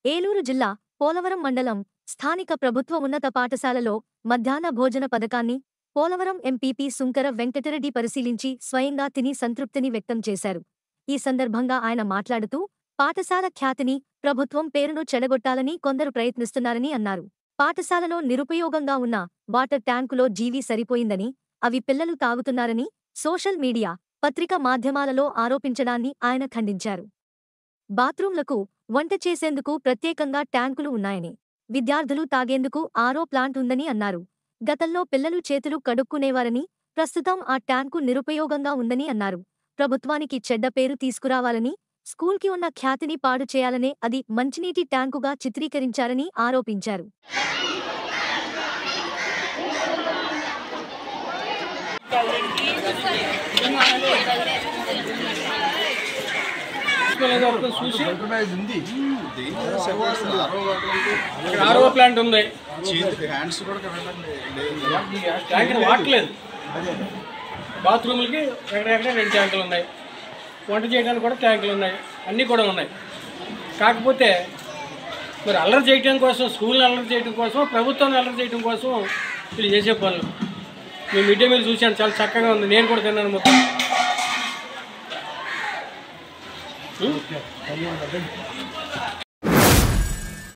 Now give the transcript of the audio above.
ఏలూరు జిల్లా పోలవరం మండలం స్థానిక ప్రభుత్వ ఉన్నత పాఠశాలలో మధ్యాహ్న భోజన పథకాన్ని పోలవరం ఎంపీపీ సుంకర వెంకటరెడ్డి పరిశీలించి స్వయంగా తిని సంతృప్తిని వ్యక్తం చేశారు. ఈ సందర్భంగా ఆయన మాట్లాడుతూ పాఠశాల ఖ్యాతిని, ప్రభుత్వం పేరును చెడగొట్టాలని కొందరు ప్రయత్నిస్తున్నారని అన్నారు. పాఠశాలలో నిరుపయోగంగా ఉన్న వాటర్ ట్యాంకులో జీవి సరిపోయిందని, అవి పిల్లలు తాగుతున్నారని సోషల్ మీడియా, పత్రికా మాధ్యమాలలో ఆరోపించడాన్ని ఆయన ఖండించారు. బాత్రూంలకు, వంట చేసేందుకు ప్రత్యేకంగా ట్యాంకులు ఉన్నాయని, విద్యార్థులు తాగేందుకు ఆరో ప్లాంట్ ఉందని అన్నారు. గతంలో పిల్లలు చేతులు కడుక్కునేవారని, ప్రస్తుతం ఆ ట్యాంకు నిరుపయోగంగా ఉందని అన్నారు. ప్రభుత్వానికి చెడ్డ పేరు తీసుకురావాలని, స్కూల్కి ఉన్న ఖ్యాతిని పాడు చేయాలనే అది మంచినీటి ట్యాంకుగా చిత్రీకరించారని ఆరోపించారు. ఆరో ప్లాంట్ ఉంది, వాడలేదు. బాత్రూమ్లకి ఎక్కడెక్కడ 2 ట్యాంకులు ఉన్నాయి, వంట చేయడానికి కూడా ట్యాంకులు ఉన్నాయి, అన్నీ కూడా ఉన్నాయి. కాకపోతే మరి అల్లరి చేయడం కోసం, స్కూల్ని అల్లరి చేయడం కోసం, ప్రభుత్వాన్ని అల్లరి చేయడం కోసం వీళ్ళు చేసే పనులు. మేము మిడ్ డే మీల్ చూశాను, చాలా చక్కగా ఉంది. నేను కూడా తిన్నాను మొత్తం.